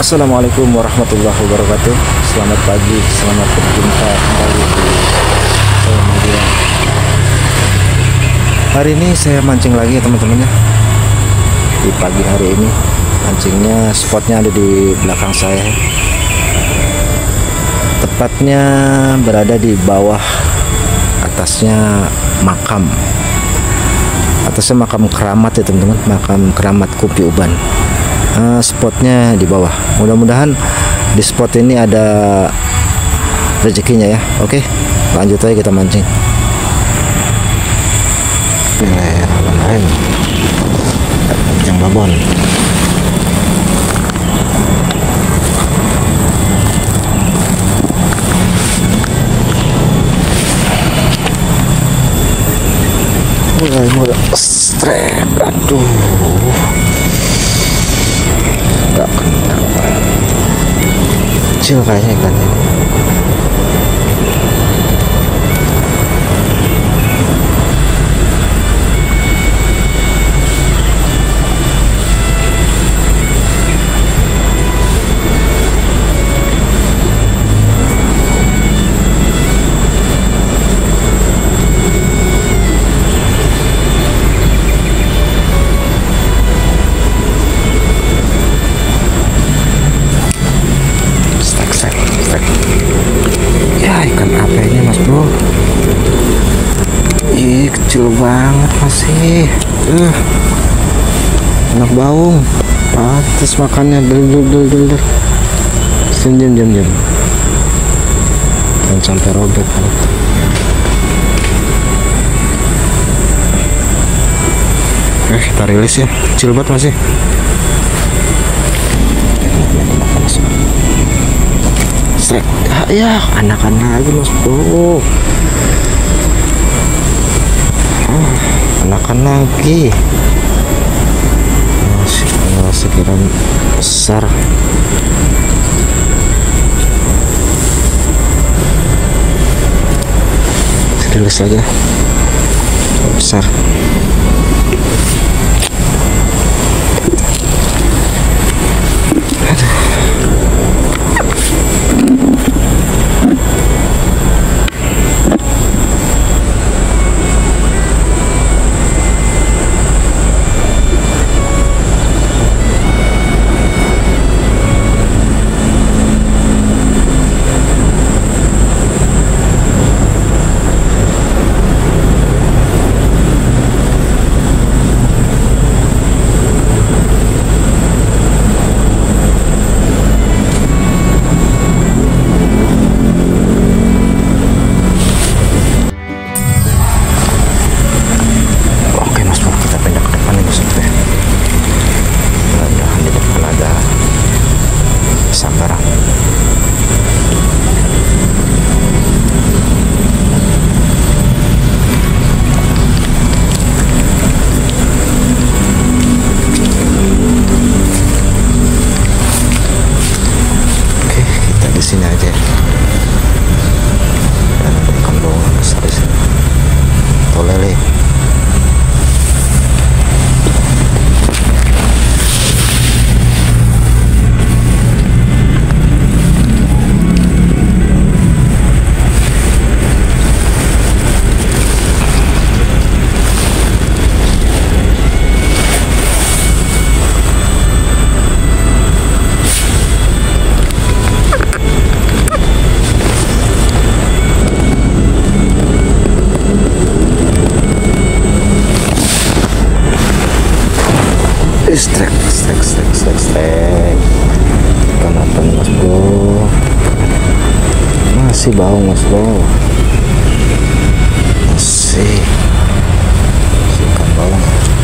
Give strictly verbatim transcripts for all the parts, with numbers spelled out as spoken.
Assalamualaikum warahmatullahi wabarakatuh. Selamat pagi, selamat berjumpa kembali di channel media. Hari ini saya mancing lagi ya teman-teman ya. Di pagi hari ini mancingnya, spotnya ada di belakang saya, tepatnya berada di bawah atasnya makam atasnya makam keramat ya teman-teman, makam keramat Kupi Uban. Uh, spotnya di bawah. Mudah-mudahan di spot ini ada rezekinya ya. Oke, lanjut aja kita mancing. Bismillahirrahmanirrahim. Mancing babon. Mulai mulai strep. Aduh, nggak kena, kecil kayaknya ikan ini. Ih, kecil banget masih. Uh, anak baung. Pantes makannya del del del del. Senyum jam jam. Dan sampai robek. Eh, kita rilis ya. Kecil banget masih. Strek. Ah, ya, anak-anak lagi mas bro. Anakan lagi masih sekiranya besar. Rilis aja besar. Sini aja. Dan ada ikan bawang besar di sini. Tolele. Strek, strek, strek, strek, strek. Ikan apa nih mas bro? Masih baung mas bro. Masih. Masih ikan baung.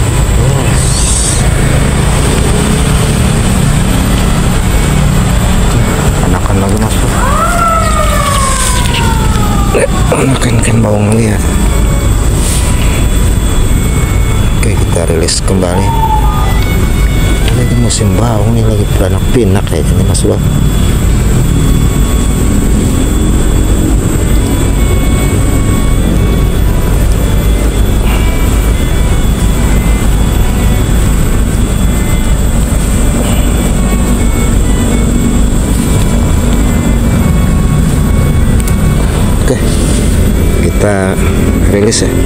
Anakan lagi mas bro. Anakan ikan baung lagi ya. Oke, kita rilis kembali. Ini musim baung nih, lagi beranak pinak kayak ini mas bro. kita rilis ya.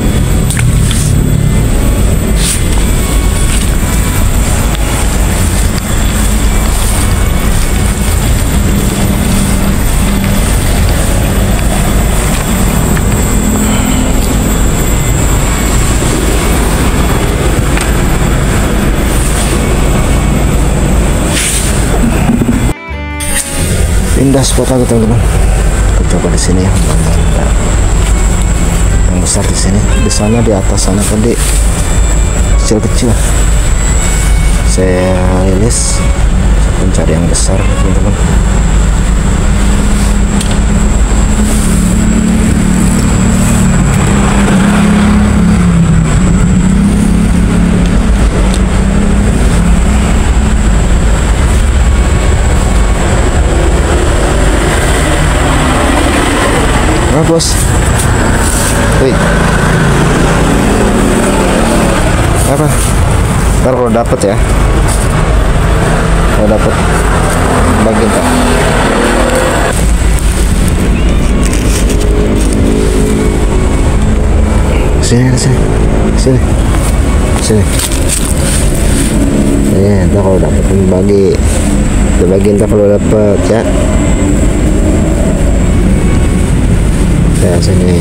Pindah spot lagi teman-teman. Kita coba di sini ya, mana yang besar di sini. Di sana di atas sana tadi kecil-kecil. Saya rilis mencari yang besar teman-teman. Nah, bos, wih, apa? Ntar kalau dapet ya, kalau dapet bagi tak. Sini, sini, sini, sini. Ya, ntar kalau dapet bagi, bagi ntar kalau dapet ya. Ya sini.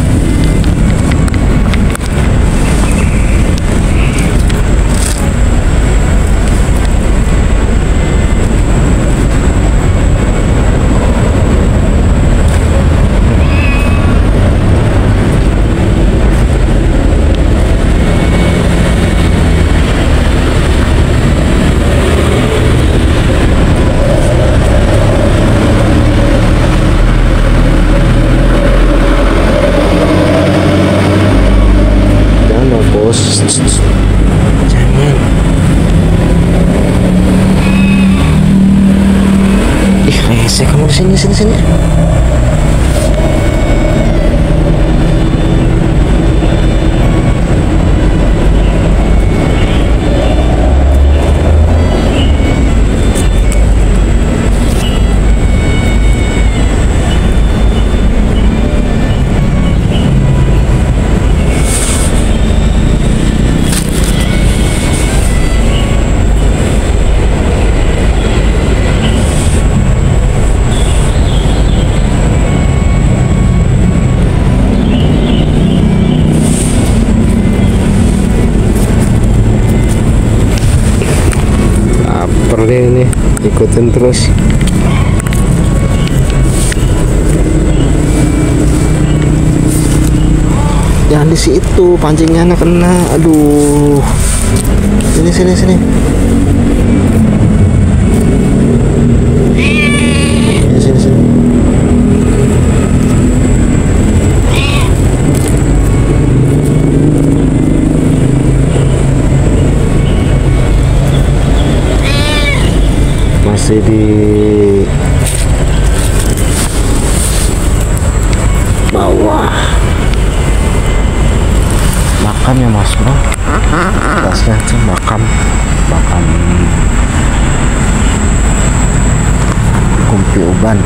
Jangan. Ih, rese kamu sini sini sini. Ini ikutin terus. Jangan di situ, pancingnya anak kena. Aduh, sini sini sini. Sini sini sini. Masih di bawah makam ya mas bro, atasnya tuh makam makam Kumpi Uban.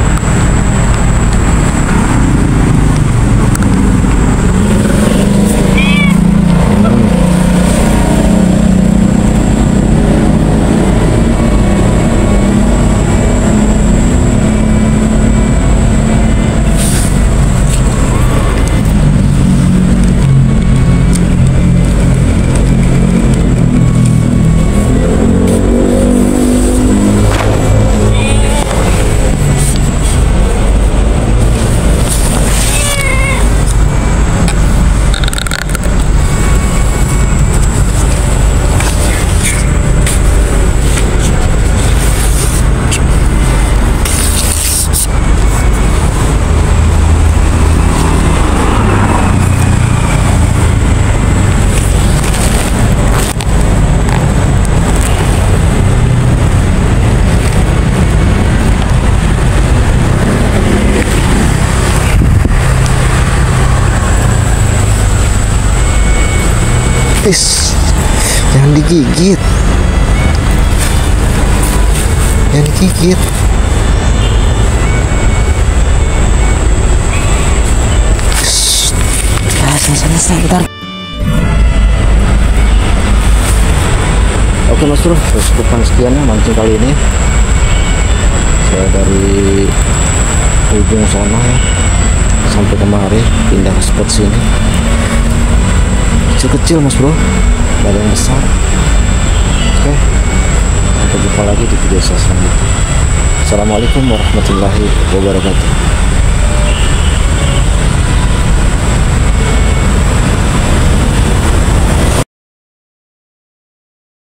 Please, jangan digigit, jangan digigit. Shh. selesai bentar. Oke Mas Bro, cukupan sekian ya mancing kali ini. Saya dari ujung sana ya sampai kemari, pindah ke spot sini. Kecil-kecil Mas Bro, gak ada yang besar. Oke, sampai jumpa lagi di video saya selanjutnya. Assalamualaikum warahmatullahi wabarakatuh.